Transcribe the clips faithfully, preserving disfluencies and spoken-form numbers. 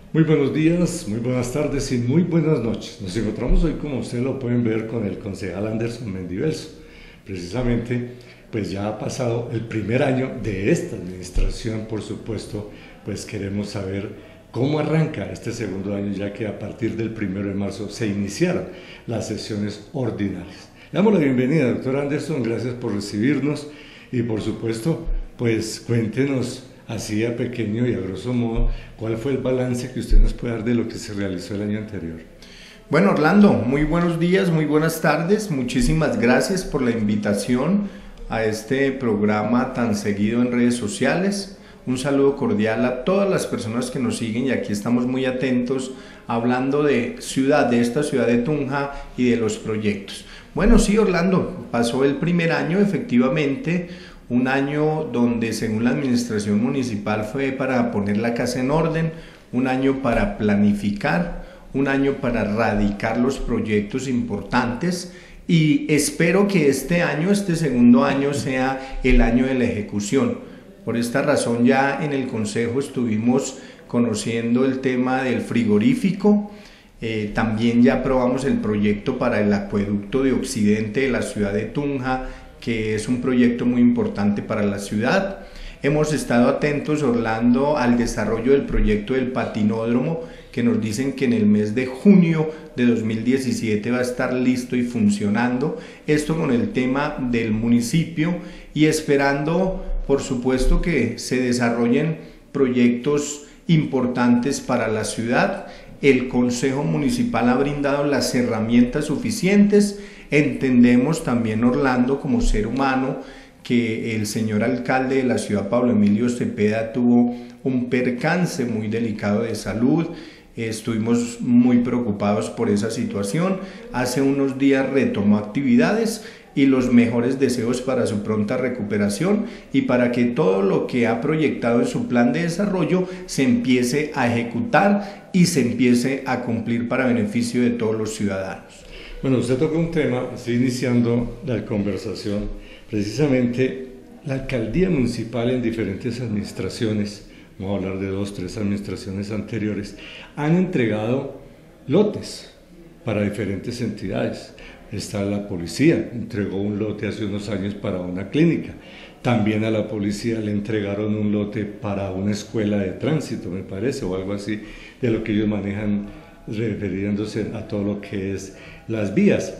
Muy buenos días, muy buenas tardes y muy buenas noches. Nos encontramos hoy, como ustedes lo pueden ver, con el concejal Anderson Mendivelso. Precisamente, pues ya ha pasado el primer año de esta administración, por supuesto, pues queremos saber cómo arranca este segundo año, ya que a partir del primero de marzo se iniciaron las sesiones ordinarias. Le damos la bienvenida, doctor Anderson, gracias por recibirnos y por supuesto, pues cuéntenos así a pequeño y a grosso modo, ¿cuál fue el balance que usted nos puede dar de lo que se realizó el año anterior? Bueno, Orlando, muy buenos días, muy buenas tardes. Muchísimas gracias por la invitación a este programa tan seguido en redes sociales. Un saludo cordial a todas las personas que nos siguen y aquí estamos muy atentos hablando de ciudad, de esta ciudad de Tunja y de los proyectos. Bueno, sí, Orlando, pasó el primer año efectivamente. Un año donde según la administración municipal fue para poner la casa en orden, un año para planificar, un año para radicar los proyectos importantes y espero que este año, este segundo año, sea el año de la ejecución. Por esta razón ya en el Consejo estuvimos conociendo el tema del frigorífico, eh, también ya aprobamos el proyecto para el acueducto de occidente de la ciudad de Tunja, que es un proyecto muy importante para la ciudad. Hemos estado atentos, Orlando, al desarrollo del proyecto del patinódromo, que nos dicen que en el mes de junio de dos mil diecisiete va a estar listo y funcionando. Esto con el tema del municipio y esperando, por supuesto, que se desarrollen proyectos importantes para la ciudad. El Consejo Municipal ha brindado las herramientas suficientes. Entendemos también, Orlando, como ser humano, que el señor alcalde de la ciudad, Pablo Emilio Cepeda, tuvo un percance muy delicado de salud. Estuvimos muy preocupados por esa situación. Hace unos días retomó actividades y los mejores deseos para su pronta recuperación y para que todo lo que ha proyectado en su plan de desarrollo se empiece a ejecutar y se empiece a cumplir para beneficio de todos los ciudadanos. Bueno, usted tocó un tema, estoy iniciando la conversación, precisamente la alcaldía municipal en diferentes administraciones, vamos a hablar de dos, tres administraciones anteriores, han entregado lotes para diferentes entidades. Está la policía, entregó un lote hace unos años para una clínica, también a la policía le entregaron un lote para una escuela de tránsito, me parece, o algo así, de lo que ellos manejan refiriéndose a todo lo que es las vías.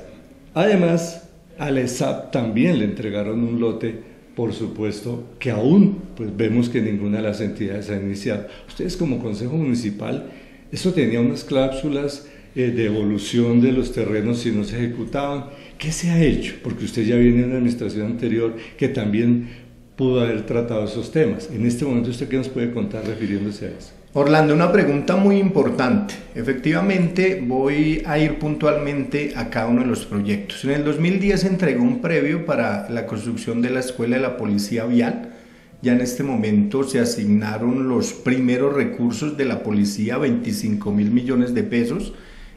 Además, al E S A P también le entregaron un lote, por supuesto, que aún pues vemos que ninguna de las entidades ha iniciado. Ustedes como Consejo Municipal, eso tenía unas cláusulas eh, de evolución de los terrenos si no se ejecutaban. ¿Qué se ha hecho? Porque usted ya viene de una administración anterior que también pudo haber tratado esos temas. En este momento, ¿usted qué nos puede contar refiriéndose a eso? Orlando, una pregunta muy importante. Efectivamente, voy a ir puntualmente a cada uno de los proyectos. En el dos mil diez se entregó un previo para la construcción de la Escuela de la Policía Vial. Ya en este momento se asignaron los primeros recursos de la policía, veinticinco mil millones de pesos,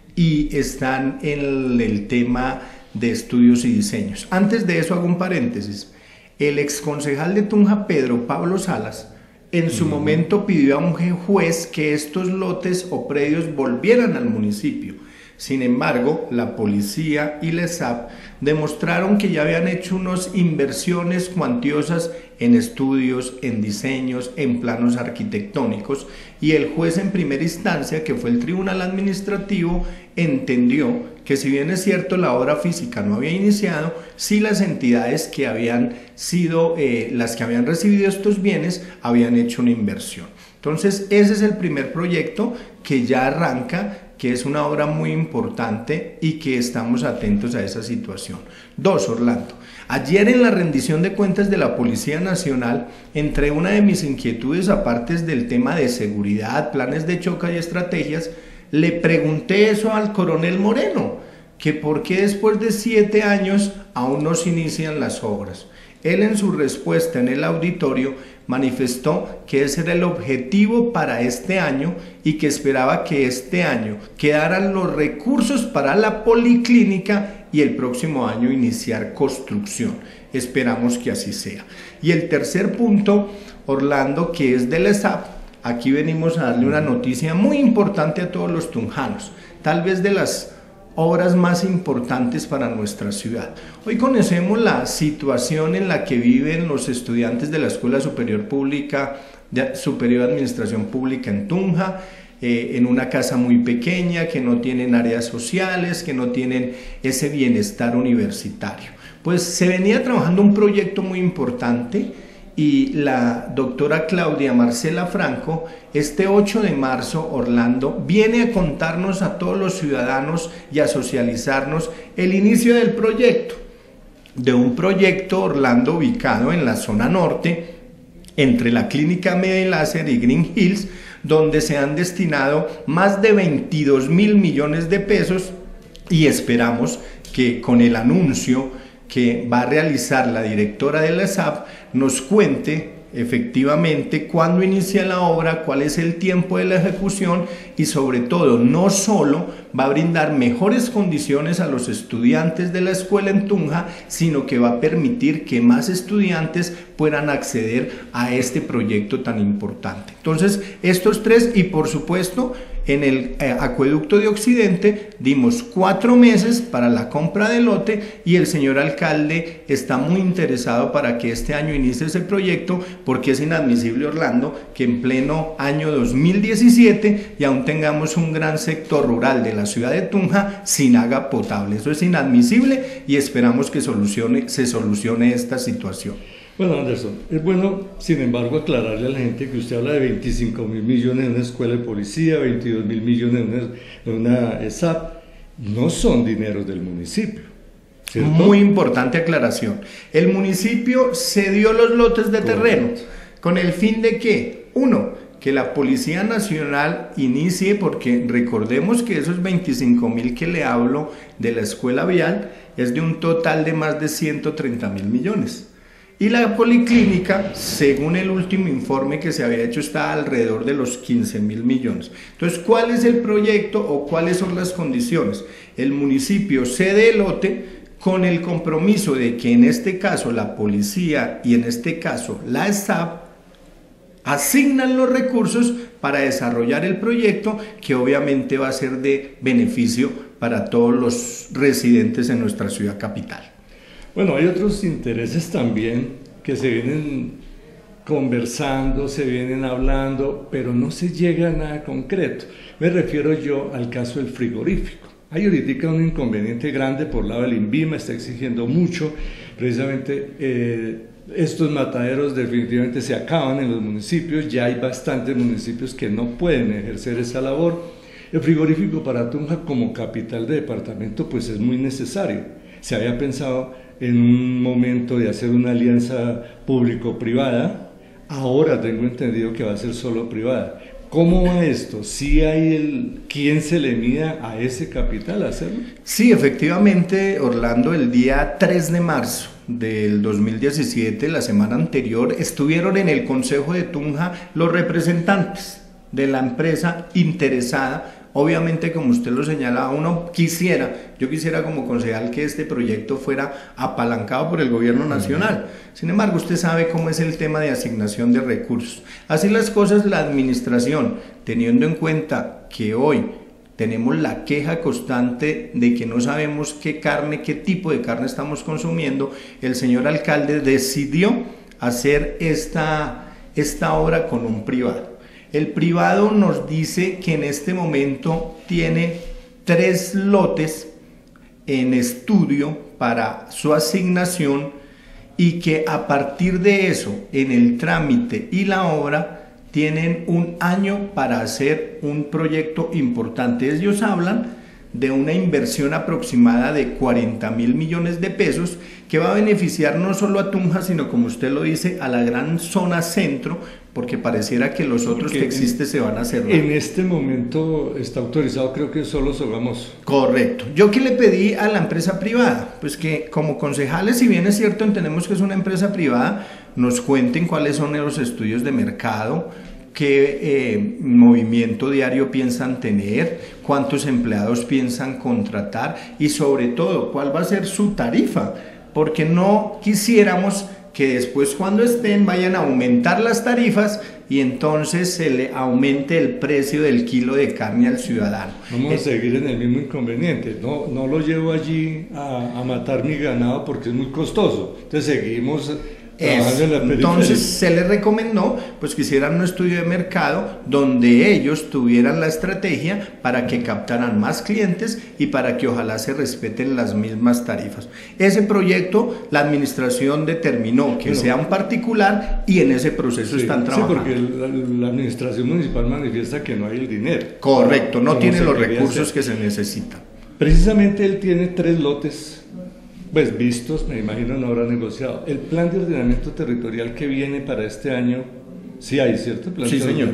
y están en el tema de estudios y diseños. Antes de eso hago un paréntesis. El exconcejal de Tunja, Pedro Pablo Salas, en su momento pidió a un juez que estos lotes o predios volvieran al municipio. Sin embargo, la policía y la E S A P demostraron que ya habían hecho unas inversiones cuantiosas en estudios, en diseños, en planos arquitectónicos y el juez en primera instancia, que fue el Tribunal Administrativo, entendió que si bien es cierto la obra física no había iniciado, sí las entidades que habían sido, eh, las que habían recibido estos bienes habían hecho una inversión. Entonces ese es el primer proyecto que ya arranca, que es una obra muy importante y que estamos atentos a esa situación. Dos, Orlando. Ayer en la rendición de cuentas de la Policía Nacional, entre una de mis inquietudes, aparte del tema de seguridad, planes de choque y estrategias, le pregunté eso al coronel Moreno, que por qué después de siete años aún no se inician las obras. Él en su respuesta en el auditorio manifestó que ese era el objetivo para este año y que esperaba que este año quedaran los recursos para la policlínica y el próximo año iniciar construcción. Esperamos que así sea. Y el tercer punto, Orlando, que es del E S A P, aquí venimos a darle una noticia muy importante a todos los tunjanos, tal vez de las obras más importantes para nuestra ciudad. Hoy conocemos la situación en la que viven los estudiantes de la Escuela Superior Pública, de Superior de Administración Pública en Tunja, eh, en una casa muy pequeña, que no tienen áreas sociales, que no tienen ese bienestar universitario. Pues se venía trabajando un proyecto muy importante y la doctora Claudia Marcela Franco, este ocho de marzo, Orlando, viene a contarnos a todos los ciudadanos y a socializarnos el inicio del proyecto, de un proyecto, Orlando, ubicado en la zona norte, entre la Clínica Media Láser y Green Hills, donde se han destinado más de veintidós mil millones de pesos y esperamos que con el anuncio que va a realizar la directora de la E S A P nos cuente efectivamente cuándo inicia la obra, cuál es el tiempo de la ejecución y sobre todo no solo va a brindar mejores condiciones a los estudiantes de la escuela en Tunja, sino que va a permitir que más estudiantes puedan acceder a este proyecto tan importante. Entonces, estos tres y por supuesto en el eh, acueducto de Occidente dimos cuatro meses para la compra del lote y el señor alcalde está muy interesado para que este año inicie ese proyecto, porque es inadmisible, Orlando, que en pleno año dos mil diecisiete y aún tengamos un gran sector rural de la ciudad de Tunja sin agua potable. Eso es inadmisible y esperamos que solucione, se solucione esta situación. Bueno, Anderson, es bueno, sin embargo, aclararle a la gente que usted habla de veinticinco mil millones en una escuela de policía, veintidós mil millones en una, en una E S A P, no son dineros del municipio, ¿cierto? Muy importante aclaración. El municipio cedió los lotes de terreno con el fin de que, uno, que la Policía Nacional inicie, porque recordemos que esos veinticinco mil que le hablo de la escuela vial es de un total de más de ciento treinta mil millones. Y la policlínica, según el último informe que se había hecho, está alrededor de los quince mil millones. Entonces, ¿cuál es el proyecto o cuáles son las condiciones? El municipio cede el lote con el compromiso de que en este caso la policía y en este caso la E S A P asignan los recursos para desarrollar el proyecto, que obviamente va a ser de beneficio para todos los residentes en nuestra ciudad capital. Bueno, hay otros intereses también que se vienen conversando, se vienen hablando, pero no se llega a nada concreto. Me refiero yo al caso del frigorífico. Hay ahorita un inconveniente grande por lado del INVIMA, está exigiendo mucho, precisamente eh, estos mataderos definitivamente se acaban en los municipios, ya hay bastantes municipios que no pueden ejercer esa labor. El frigorífico para Tunja como capital de departamento pues es muy necesario. Se había pensado en un momento de hacer una alianza público-privada, ahora tengo entendido que va a ser solo privada. ¿Cómo va esto? ¿Sí hay el quién se le mida a ese capital a hacerlo? Sí, efectivamente, Orlando, el día tres de marzo del dos mil diecisiete, la semana anterior, estuvieron en el Consejo de Tunja los representantes de la empresa interesada. Obviamente, como usted lo señala, uno quisiera, yo quisiera como concejal que este proyecto fuera apalancado por el gobierno nacional. Sin embargo, usted sabe cómo es el tema de asignación de recursos. Así las cosas, la administración, teniendo en cuenta que hoy tenemos la queja constante de que no sabemos qué carne, qué tipo de carne estamos consumiendo, el señor alcalde decidió hacer esta, esta obra con un privado. El privado nos dice que en este momento tiene tres lotes en estudio para su asignación y que a partir de eso, en el trámite y la obra, tienen un año para hacer un proyecto importante. Ellos hablan de una inversión aproximada de cuarenta mil millones de pesos que va a beneficiar no solo a Tunja, sino, como usted lo dice, a la gran zona centro, porque pareciera que los otros porque que existen se van a cerrar. En este momento está autorizado, creo que solo Sogamoso. Correcto. Yo que le pedí a la empresa privada, pues que como concejales, si bien es cierto, entendemos que es una empresa privada, nos cuenten cuáles son los estudios de mercado, qué eh, movimiento diario piensan tener, cuántos empleados piensan contratar y sobre todo cuál va a ser su tarifa, porque no quisiéramos que después cuando estén vayan a aumentar las tarifas y entonces se le aumente el precio del kilo de carne al ciudadano. Vamos a seguir en el mismo inconveniente, no, no lo llevo allí a, a matar mi ganado porque es muy costoso, entonces seguimos trabajando en la periferia. Entonces se les recomendó pues que hicieran un estudio de mercado donde ellos tuvieran la estrategia para que captaran más clientes y para que ojalá se respeten las mismas tarifas. Ese proyecto la administración determinó que bueno, sea un particular y en ese proceso sí, están trabajando. Sí, porque la, la administración municipal manifiesta que no hay el dinero. Correcto, no tiene los recursos hacer. que se necesitan. Precisamente él tiene tres lotes pues vistos, me imagino no habrá negociado. El plan de ordenamiento territorial que viene para este año, sí hay, ¿cierto? Plan sí, de señor.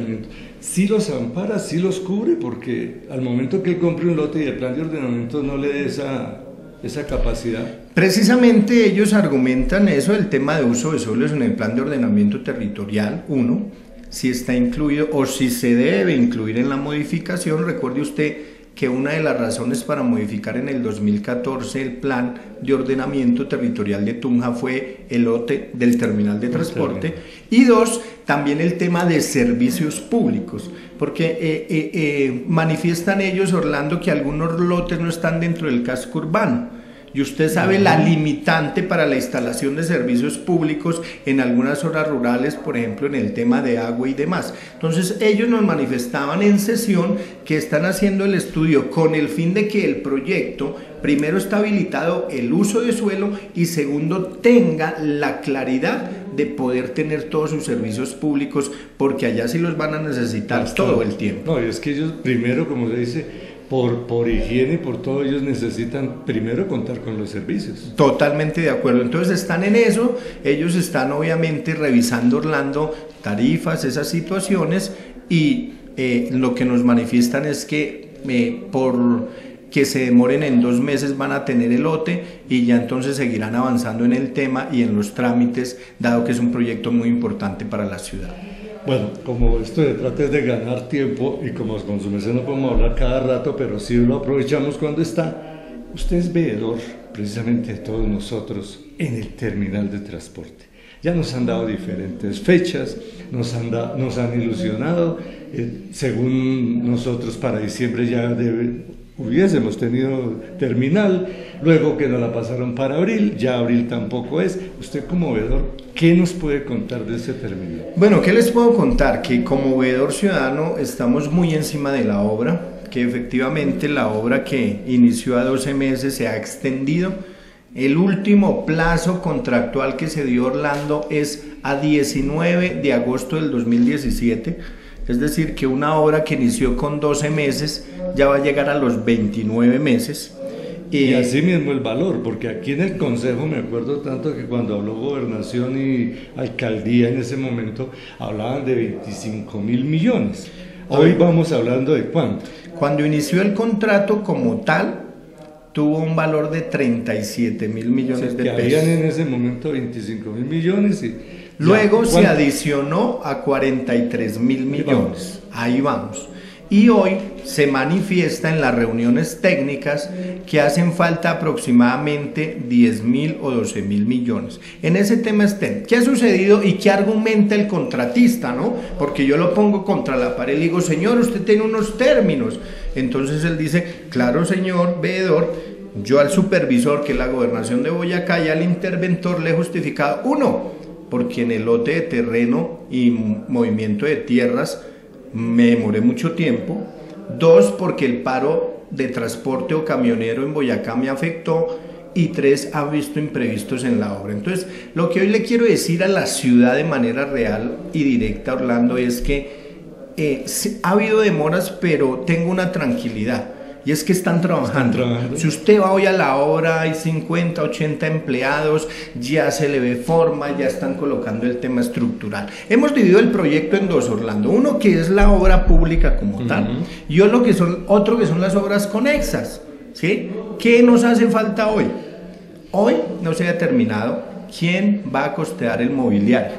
Sí los ampara, sí los cubre, porque al momento que él compre un lote y el plan de ordenamiento no le dé esa, esa capacidad. Precisamente ellos argumentan eso, el tema de uso de suelos en el plan de ordenamiento territorial, uno, si está incluido o si se debe incluir en la modificación. Recuerde usted que una de las razones para modificar en el dos mil catorce el plan de ordenamiento territorial de Tunja fue el lote del terminal de transporte, y dos, también el tema de servicios públicos, porque eh, eh, eh, manifiestan ellos, Orlando, que algunos lotes no están dentro del casco urbano. Y usted sabe la limitante para la instalación de servicios públicos en algunas zonas rurales, por ejemplo en el tema de agua y demás. Entonces ellos nos manifestaban en sesión que están haciendo el estudio con el fin de que el proyecto primero está habilitado el uso de suelo y segundo tenga la claridad de poder tener todos sus servicios públicos, porque allá sí los van a necesitar Bastante. todo el tiempo. No, es que ellos primero, como se dice, Por, por higiene y por todo, ellos necesitan primero contar con los servicios. Totalmente de acuerdo, entonces están en eso, ellos están obviamente revisando, Orlando, tarifas, esas situaciones, y eh, lo que nos manifiestan es que eh, por que se demoren en dos meses van a tener el lote y ya entonces seguirán avanzando en el tema y en los trámites, dado que es un proyecto muy importante para la ciudad. Bueno, como esto se trata de ganar tiempo y como con su merced no podemos hablar cada rato, pero sí lo aprovechamos cuando está, usted es veedor precisamente de todos nosotros en el terminal de transporte. Ya nos han dado diferentes fechas, nos han, da, nos han ilusionado, eh, según nosotros para diciembre ya debe, hubiésemos tenido terminal, luego que nos la pasaron para abril, ya abril tampoco es. Usted como veedor, ¿qué nos puede contar de ese terminal? Bueno, ¿qué les puedo contar? Que como veedor ciudadano estamos muy encima de la obra, que efectivamente la obra que inició a doce meses se ha extendido. El último plazo contractual que se dio, Orlando, es a diecinueve de agosto del dos mil diecisiete, es decir, que una obra que inició con doce meses ya va a llegar a los veintinueve meses. Y, y así mismo el valor, porque aquí en el Consejo me acuerdo tanto que cuando habló Gobernación y Alcaldía en ese momento hablaban de veinticinco mil millones. Hoy vamos hablando de cuánto. Cuando inició el contrato como tal, tuvo un valor de treinta y siete mil millones o sea, de que pesos. Habían en ese momento veinticinco mil millones y luego ya, se adicionó a cuarenta y tres mil millones. Ahí vamos. Y hoy se manifiesta en las reuniones técnicas que hacen falta aproximadamente diez mil o doce mil millones. En ese tema estén. ¿Qué ha sucedido y qué argumenta el contratista, no? Porque yo lo pongo contra la pared y digo, señor, usted tiene unos términos. Entonces él dice, claro, señor veedor, yo al supervisor, que es la Gobernación de Boyacá, y al interventor le he justificado, uno, porque en el lote de terreno y movimiento de tierras me demoré mucho tiempo. Dos, porque el paro de transporte o camionero en Boyacá me afectó. Y tres, ha visto imprevistos en la obra. Entonces, lo que hoy le quiero decir a la ciudad de manera real y directa, Orlando, es que eh, ha habido demoras, pero tengo una tranquilidad. Y es que están trabajando. están trabajando. Si usted va hoy a la obra, hay cincuenta, ochenta empleados, ya se le ve forma, ya están colocando el tema estructural. Hemos dividido el proyecto en dos, Orlando. Uno que es la obra pública como uh-huh. tal, y otro que, son, otro que son las obras conexas. ¿Sí? ¿Qué nos hace falta hoy? Hoy no se ha determinado quién va a costear el mobiliario.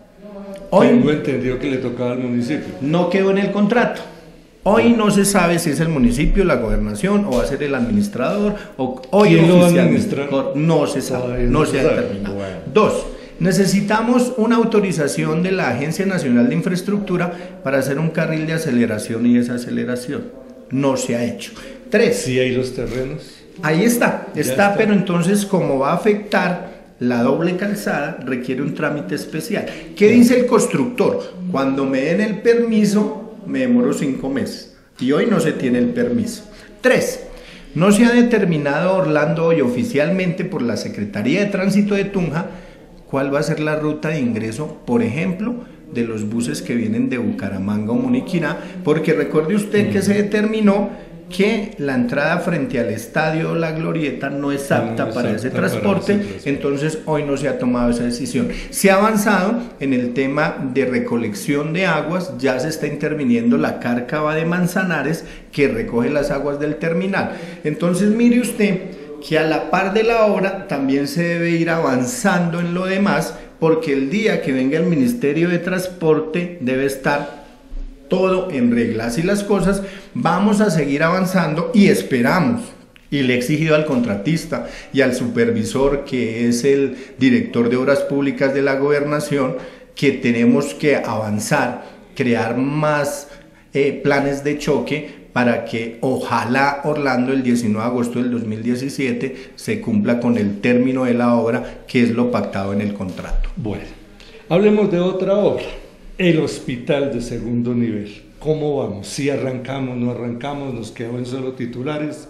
Hoy Tengo entendido que le tocaba al municipio. No quedó en el contrato. Hoy no se sabe si es el municipio, la gobernación, o va a ser el administrador, o hoy ¿Quién lo va a administrar? No se sabe, no, no se ha determinado. Bueno. Dos, necesitamos una autorización de la Agencia Nacional de Infraestructura para hacer un carril de aceleración y desaceleración. No se ha hecho. Tres. Sí hay los terrenos. Ahí está, está, está, pero entonces como va a afectar la doble calzada, requiere un trámite especial. ¿Qué dice el constructor? Cuando me den el permiso, me demoro cinco meses. Y hoy no se tiene el permiso. Tres. No se ha determinado, Orlando, hoy oficialmente por la Secretaría de Tránsito de Tunja cuál va a ser la ruta de ingreso, por ejemplo, de los buses que vienen de Bucaramanga o Muniquirá, porque recuerde usted mm. que se determinó que la entrada frente al estadio La Glorieta no es apta, no es para, apta ese para ese transporte, entonces hoy no se ha tomado esa decisión. Se ha avanzado en el tema de recolección de aguas, ya se está interviniendo la cárcava de Manzanares que recoge las aguas del terminal. Entonces mire usted que a la par de la obra también se debe ir avanzando en lo demás, porque el día que venga el Ministerio de Transporte debe estar todo en regla. Así las cosas, vamos a seguir avanzando y esperamos, y le he exigido al contratista y al supervisor, que es el director de Obras Públicas de la Gobernación, que tenemos que avanzar, crear más eh, planes de choque para que ojalá, Orlando, el diecinueve de agosto del dos mil diecisiete se cumpla con el término de la obra, que es lo pactado en el contrato. Bueno, hablemos de otra obra. El hospital de segundo nivel, ¿cómo vamos? Si arrancamos, no arrancamos, nos quedamos en solo titulares.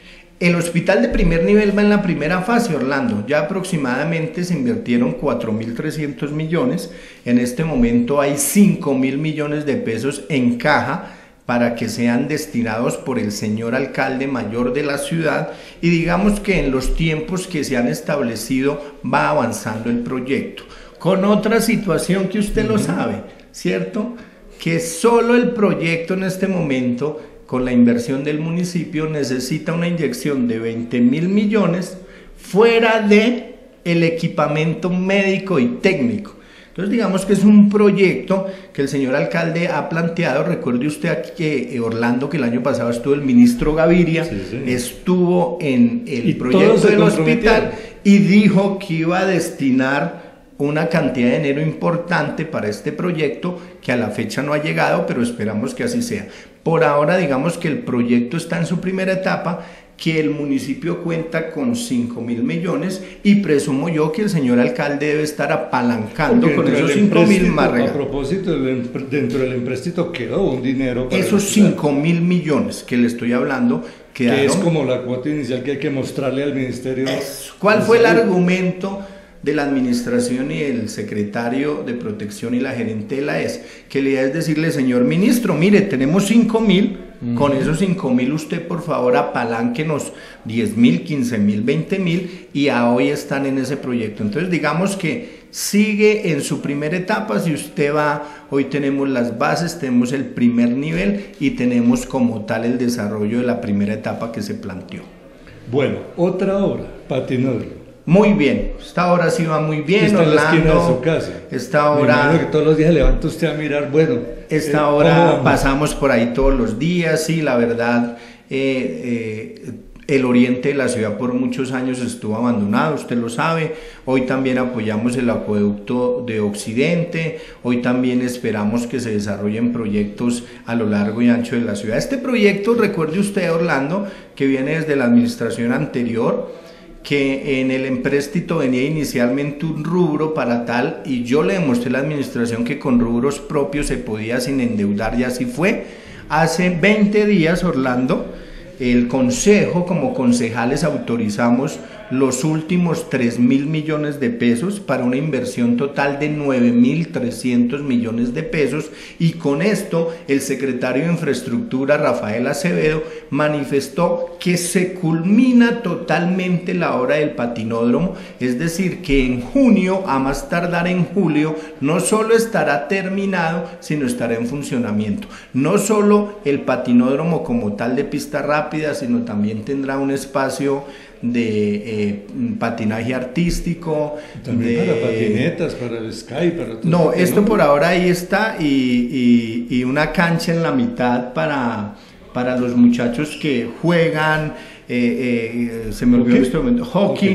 El hospital de primer nivel va en la primera fase, Orlando. Ya aproximadamente se invirtieron cuatro mil trescientos millones. En este momento hay cinco mil millones de pesos en caja para que sean destinados por el señor alcalde mayor de la ciudad, y digamos que en los tiempos que se han establecido va avanzando el proyecto. Con otra situación que usted lo sabe, ¿cierto? Que solo el proyecto en este momento, con la inversión del municipio, necesita una inyección de veinte mil millones fuera de el equipamiento médico y técnico. Entonces digamos que es un proyecto que el señor alcalde ha planteado. Recuerde usted aquí que Orlando, que el año pasado estuvo el ministro Gaviria, sí, sí. estuvo en el y proyecto del hospital y dijo que iba a destinar una cantidad de dinero importante para este proyecto, que a la fecha no ha llegado, pero esperamos que así sea. Por ahora digamos que el proyecto está en su primera etapa, que el municipio cuenta con cinco mil millones, y presumo yo que el señor alcalde debe estar apalancando con esos cinco mil más regalos. A propósito, dentro del empréstito quedó un dinero para esos cinco mil millones que le estoy hablando, quedaron, que es como la cuota inicial que hay que mostrarle al ministerio. Eso. ¿Cuál fue el argumento de la administración y el secretario de Protección y la gerente de la E S? Que le es decirle, señor ministro, mire, tenemos cinco mil, uh-huh. con esos cinco mil usted por favor apalánquenos diez mil, quince mil, veinte mil, y a hoy están en ese proyecto. Entonces digamos que sigue en su primera etapa. Si usted va, hoy tenemos las bases, tenemos el primer nivel y tenemos como tal el desarrollo de la primera etapa que se planteó. Bueno, otra obra, patinódromo. Muy bien, esta hora sí va muy bien, está Orlando. En la esquina de su casa. Esta hora, que todos los días levanta usted a mirar, bueno. Esta eh, hora pasamos por ahí todos los días, sí, la verdad, eh, eh, el oriente de la ciudad por muchos años estuvo abandonado, usted lo sabe. Hoy también apoyamos el acueducto de Occidente, hoy también esperamos que se desarrollen proyectos a lo largo y ancho de la ciudad. Este proyecto, recuerde usted, Orlando, que viene desde la administración anterior, que en el empréstito venía inicialmente un rubro para tal, y yo le demostré a la administración que con rubros propios se podía sin endeudar, y así fue. Hace veinte días, Orlando, el consejo, como concejales, autorizamos los últimos tres mil millones de pesos para una inversión total de nueve mil trescientos millones de pesos, y con esto el secretario de Infraestructura, Rafael Acevedo, manifestó que se culmina totalmente la obra del patinódromo, es decir, que en junio, a más tardar en julio, no solo estará terminado, sino estará en funcionamiento. No solo el patinódromo como tal de pista rápida, sino también tendrá un espacio de eh, patinaje artístico, también de, para patinetas, para el sky, para todo. No, esto por ahora ahí está, y, y, y una cancha en la mitad para, para los muchachos que juegan, eh, eh, se me olvidó este momento, hockey, okay.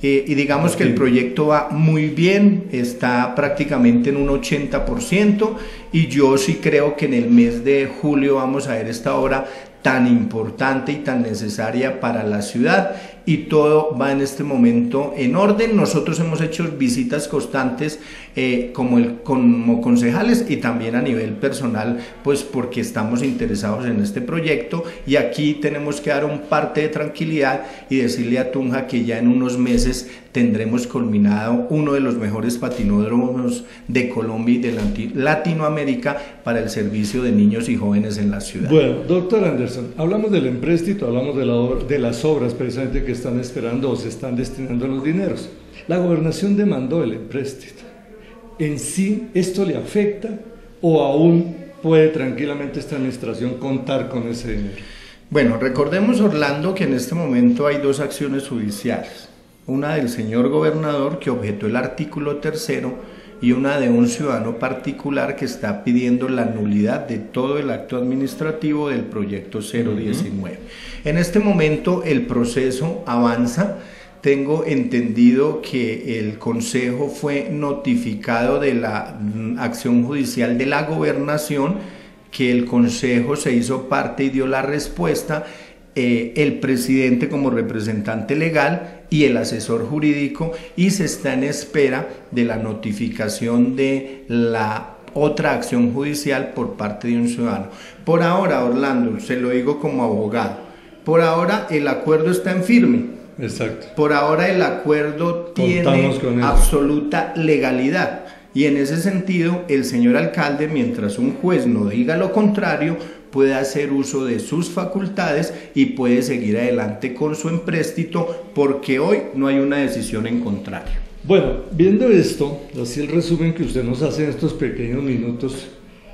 eh, y digamos okay. que el proyecto va muy bien, está prácticamente en un ochenta por ciento y yo sí creo que en el mes de julio vamos a ver esta obra tan importante y tan necesaria para la ciudad, y todo va en este momento en orden. Nosotros hemos hecho visitas constantes eh, como, el, como concejales y también a nivel personal, pues porque estamos interesados en este proyecto, y aquí tenemos que dar un parte de tranquilidad y decirle a Tunja que ya en unos meses tendremos culminado uno de los mejores patinódromos de Colombia y de Latinoamérica para el servicio de niños y jóvenes en la ciudad. Bueno, doctor Anderson, hablamos del empréstito, hablamos de, la obra, de las obras precisamente que están esperando o se están destinando los dineros. La gobernación demandó el empréstito. ¿En sí esto le afecta o aún puede tranquilamente esta administración contar con ese dinero? Bueno, recordemos, Orlando, que en este momento hay dos acciones judiciales. Una del señor gobernador, que objetó el artículo tercero, y una de un ciudadano particular que está pidiendo la nulidad de todo el acto administrativo del proyecto cero diecinueve. Uh-huh. En este momento el proceso avanza. Tengo entendido que el Consejo fue notificado de la acción judicial de la gobernación, que el Consejo se hizo parte y dio la respuesta, eh, el presidente como representante legal y el asesor jurídico, y se está en espera de la notificación de la otra acción judicial por parte de un ciudadano. Por ahora, Orlando, se lo digo como abogado, por ahora el acuerdo está en firme. Exacto. Por ahora el acuerdo tiene absoluta legalidad, y en ese sentido el señor alcalde, mientras un juez no diga lo contrario, puede hacer uso de sus facultades y puede seguir adelante con su empréstito, porque hoy no hay una decisión en contrario. Bueno, viendo esto, así el resumen que usted nos hace en estos pequeños minutos,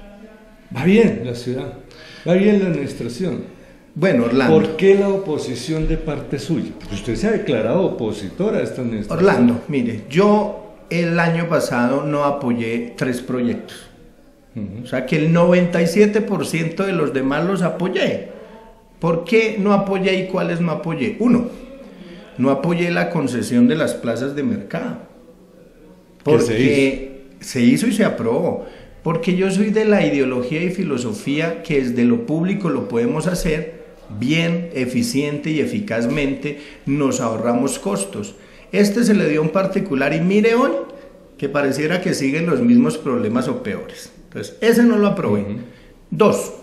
va bien la ciudad, va bien la administración. Bueno, Orlando, ¿por qué la oposición de parte suya? Porque usted se ha declarado opositor a esta administración. Orlando, mire, yo el año pasado no apoyé tres proyectos. Uh-huh. O sea que el noventa y siete por ciento de los demás los apoyé. ¿Por qué no apoyé y cuáles no apoyé? Uno, no apoyé la concesión de las plazas de mercado. Porque se hizo? se hizo y se aprobó. Porque yo soy de la ideología y filosofía que desde lo público lo podemos hacer bien, eficiente y eficazmente, nos ahorramos costos. Este se le dio en particular y mire hoy que pareciera que siguen los mismos problemas o peores. Entonces, ese no lo aprobé. Uh-huh. Dos,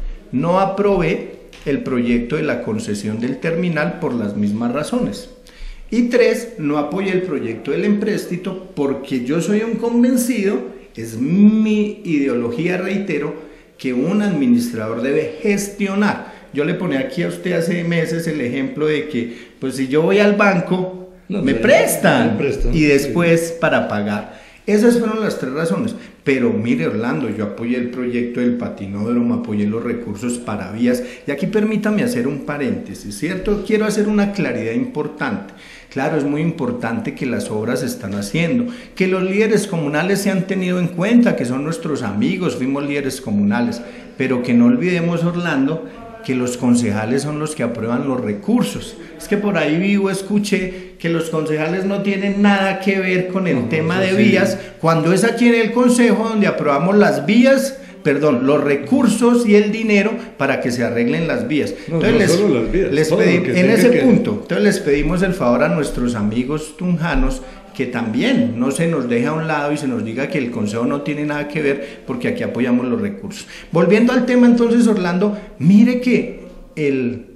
no aprobé el proyecto de la concesión del terminal por las mismas razones. Y tres, no apoyé el proyecto del empréstito porque yo soy un convencido, es mi ideología, reitero, que un administrador debe gestionar. Yo le ponía aquí a usted hace meses el ejemplo de que, pues si yo voy al banco, no, me, prestan, me prestan y después sí. para pagar. Esas fueron las tres razones. Pero mire, Orlando, yo apoyé el proyecto del patinódromo, apoyé los recursos para vías. Y aquí permítame hacer un paréntesis, ¿cierto? Quiero hacer una claridad importante. Claro, es muy importante que las obras se están haciendo, que los líderes comunales se han tenido en cuenta, que son nuestros amigos, fuimos líderes comunales, pero que no olvidemos, Orlando, que los concejales son los que aprueban los recursos. Es que por ahí vivo, escuché que los concejales no tienen nada que ver con el no, tema de sí. vías, cuando es aquí en el consejo donde aprobamos las vías, perdón, los recursos y el dinero para que se arreglen las vías. No, entonces no les, solo las vías, les pedí, en ese que... punto, entonces les pedimos el favor a nuestros amigos tunjanos que también no se nos deje a un lado y se nos diga que el consejo no tiene nada que ver, porque aquí apoyamos los recursos. Volviendo al tema entonces, Orlando, mire que el,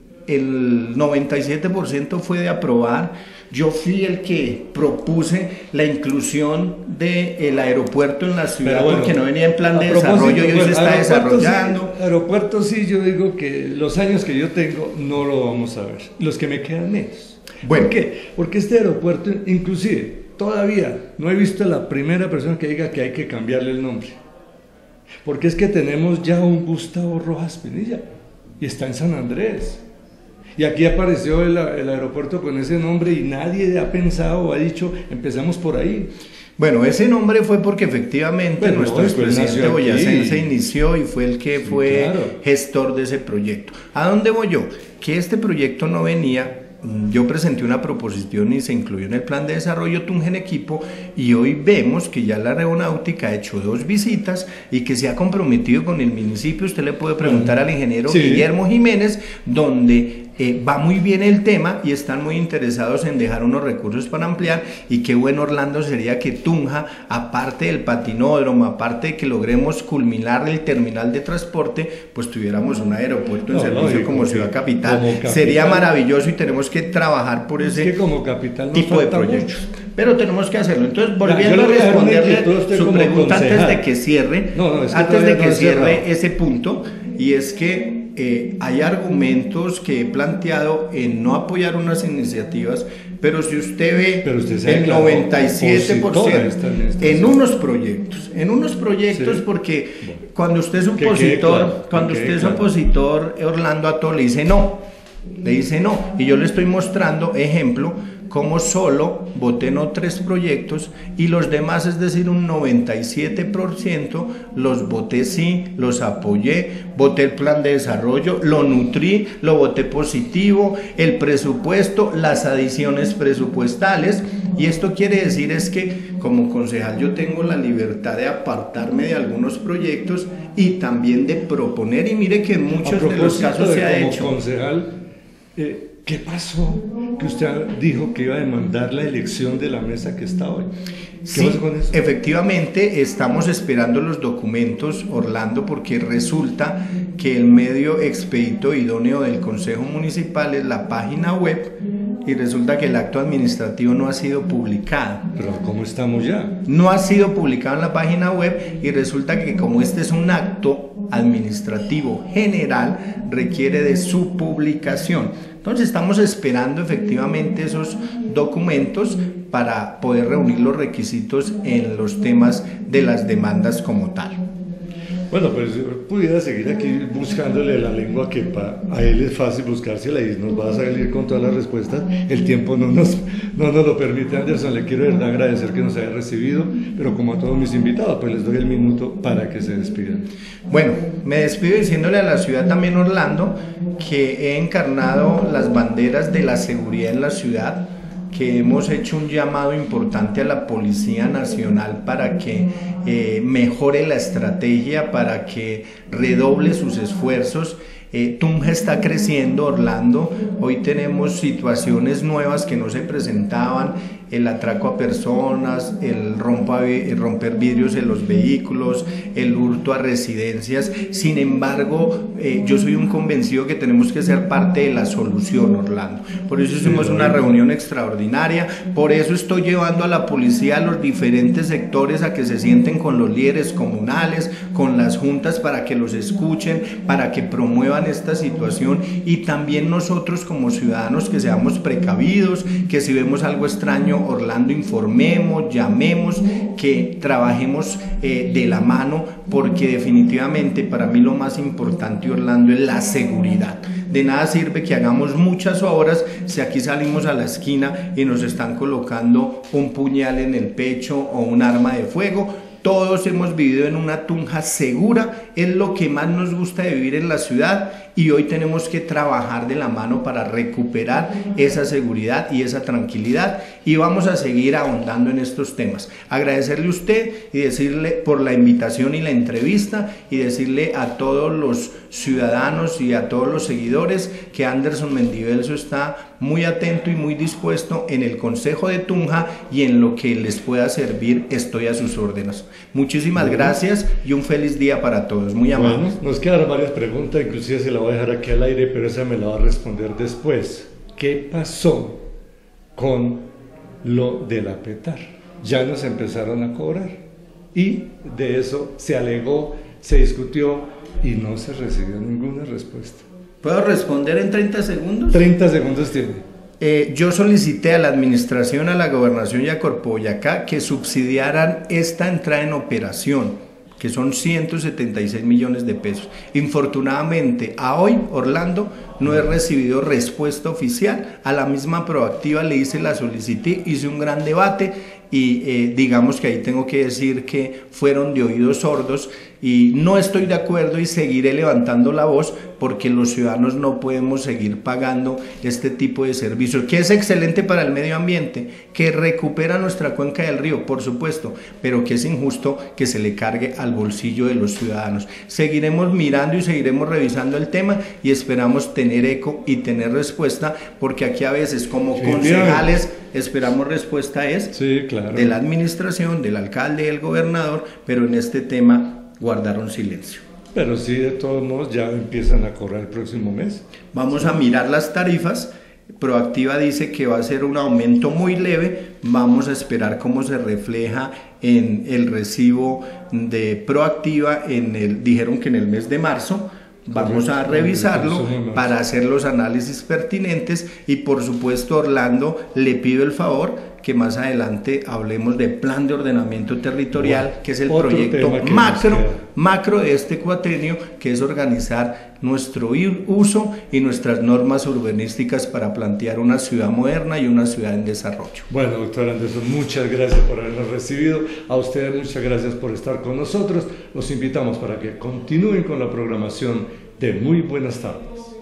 el noventa y siete por ciento fue de aprobar. Yo fui el que propuse la inclusión del aeropuerto en la ciudad, bueno, porque no venía en plan de desarrollo y hoy se está desarrollando. Sí, aeropuerto sí, yo digo que los años que yo tengo no lo vamos a ver, los que me quedan menos. Bueno, ¿por qué? Porque este aeropuerto, inclusive, todavía no he visto a la primera persona que diga que hay que cambiarle el nombre. Porque es que tenemos ya un Gustavo Rojas Pinilla y está en San Andrés. Y aquí apareció el, el aeropuerto con ese nombre y nadie ha pensado o ha dicho, empezamos por ahí. Bueno, ese nombre fue porque efectivamente bueno, nuestro presidente Boyacense se inició y fue el que sí, fue claro. gestor de ese proyecto. ¿A dónde voy yo? Que este proyecto no venía yo presenté una proposición y se incluyó en el plan de desarrollo Tunja en Equipo, y hoy vemos que ya la aeronáutica ha hecho dos visitas y que se ha comprometido con el municipio. Usted le puede preguntar al ingeniero sí. Guillermo Jiménez, donde eh, va muy bien el tema y están muy interesados en dejar unos recursos para ampliar. Y qué bueno, Orlando, sería que Tunja, aparte del patinódromo, aparte de que logremos culminar el terminal de transporte, pues tuviéramos un aeropuerto en no, servicio no, como, como ciudad capital. Como capital. Sería maravilloso y tenemos que trabajar por ese es que como capital tipo de proyectos. Mucho. Pero tenemos que hacerlo. Entonces, volviendo a responderle su pregunta antes de que cierre, no, no, es que antes de que no cierre cerrado. ese punto, y es que eh, hay argumentos que he planteado en no apoyar unas iniciativas, pero si usted ve usted el noventa y siete por ciento en unos proyectos, en unos proyectos sí. porque bueno. cuando usted es opositor, claro, cuando usted es opositor, Orlando, a todo le dice no, le dice no, y yo le estoy mostrando ejemplo como solo voté no tres proyectos y los demás, es decir, un noventa y siete por ciento, los voté sí, los apoyé, voté el plan de desarrollo, lo nutrí, lo voté positivo, el presupuesto, las adiciones presupuestales. Y esto quiere decir es que como concejal yo tengo la libertad de apartarme de algunos proyectos y también de proponer, y mire que en muchos de los casos de se ha como hecho. Concejal, eh, ¿qué pasó? Que usted dijo que iba a demandar la elección de la mesa que está hoy. ¿Qué sí, pasó con eso? Efectivamente, estamos esperando los documentos, Orlando, porque resulta que el medio expedito idóneo del Consejo Municipal es la página web, y resulta que el acto administrativo no ha sido publicado. ¿Pero cómo estamos ya? No ha sido publicado en la página web, y resulta que como este es un acto administrativo general, requiere de su publicación. Entonces estamos esperando efectivamente esos documentos para poder reunir los requisitos en los temas de las demandas como tal. Bueno, pues pudiera seguir aquí buscándole la lengua, que pa, a él es fácil buscársela y nos va a salir con todas las respuestas. El tiempo no nos, no nos lo permite, Anderson. Le quiero de verdad agradecer que nos haya recibido, pero como a todos mis invitados, pues les doy el minuto para que se despidan. Bueno, me despido diciéndole a la ciudad también, Orlando, que he encarnado las banderas de la seguridad en la ciudad, que hemos hecho un llamado importante a la Policía Nacional para que eh, mejore la estrategia, para que redoble sus esfuerzos. Eh, Tunja está creciendo, Orlando. Hoy tenemos situaciones nuevas que no se presentaban: el atraco a personas, el, rompa, el romper vidrios en los vehículos, el hurto a residencias. Sin embargo, eh, yo soy un convencido que tenemos que ser parte de la solución, Orlando. Por eso hicimos una reunión extraordinaria, por eso estoy llevando a la policía a los diferentes sectores a que se sienten con los líderes comunales, con las juntas, para que los escuchen, para que promuevan esta situación, y también nosotros como ciudadanos que seamos precavidos, que si vemos algo extraño, Orlando, informemos, llamemos, que trabajemos eh, de la mano, porque definitivamente para mí lo más importante, Orlando, es la seguridad. De nada sirve que hagamos muchas obras si aquí salimos a la esquina y nos están colocando un puñal en el pecho o un arma de fuego. Todos hemos vivido en una Tunja segura, es lo que más nos gusta de vivir en la ciudad, y hoy tenemos que trabajar de la mano para recuperar esa seguridad y esa tranquilidad, y vamos a seguir ahondando en estos temas. Agradecerle a usted y decirle por la invitación y la entrevista, y decirle a todos los ciudadanos y a todos los seguidores que Anderson Mendivelso está muy atento y muy dispuesto en el Consejo de Tunja, y en lo que les pueda servir estoy a sus órdenes. Muchísimas bueno. gracias y un feliz día para todos, muy amables. Bueno, nos quedan varias preguntas, inclusive se la voy a dejar aquí al aire, pero esa me la va a responder después. ¿Qué pasó con lo del apetar? Ya nos empezaron a cobrar, y de eso se alegó, se discutió y no se recibió ninguna respuesta. ¿Puedo responder en treinta segundos? treinta segundos tiene. Eh, yo solicité a la administración, a la gobernación y a Corpoboyacá que subsidiaran esta entrada en operación, que son ciento setenta y seis millones de pesos. Infortunadamente, a hoy, Orlando, no he recibido respuesta oficial. A la misma proactiva le hice la solicitud, hice un gran debate, y eh, digamos que ahí tengo que decir que fueron de oídos sordos y no estoy de acuerdo y seguiré levantando la voz porque los ciudadanos no podemos seguir pagando este tipo de servicios, que es excelente para el medio ambiente, que recupera nuestra cuenca del río, por supuesto, pero que es injusto que se le cargue al bolsillo de los ciudadanos. Seguiremos mirando y seguiremos revisando el tema y esperamos tener eco y tener respuesta, porque aquí a veces como sí, concejales esperamos respuesta es sí, claro. de la administración, del alcalde y del gobernador, pero en este tema guardaron silencio. Pero sí, de todos modos, ya empiezan a cobrar el próximo mes. Vamos a mirar las tarifas. Proactiva dice que va a ser un aumento muy leve. Vamos a esperar cómo se refleja en el recibo de Proactiva. En el, dijeron que en el mes de marzo. Vamos a revisarlo para hacer los análisis pertinentes y por supuesto, Orlando, le pido el favor que más adelante hablemos de plan de ordenamiento territorial, bueno, que es el proyecto macro, macro de este cuatrenio, que es organizar nuestro uso y nuestras normas urbanísticas para plantear una ciudad moderna y una ciudad en desarrollo. Bueno, doctor Anderson, muchas gracias por habernos recibido. A ustedes muchas gracias por estar con nosotros. Los invitamos para que continúen con la programación de Muy Buenas Tardes.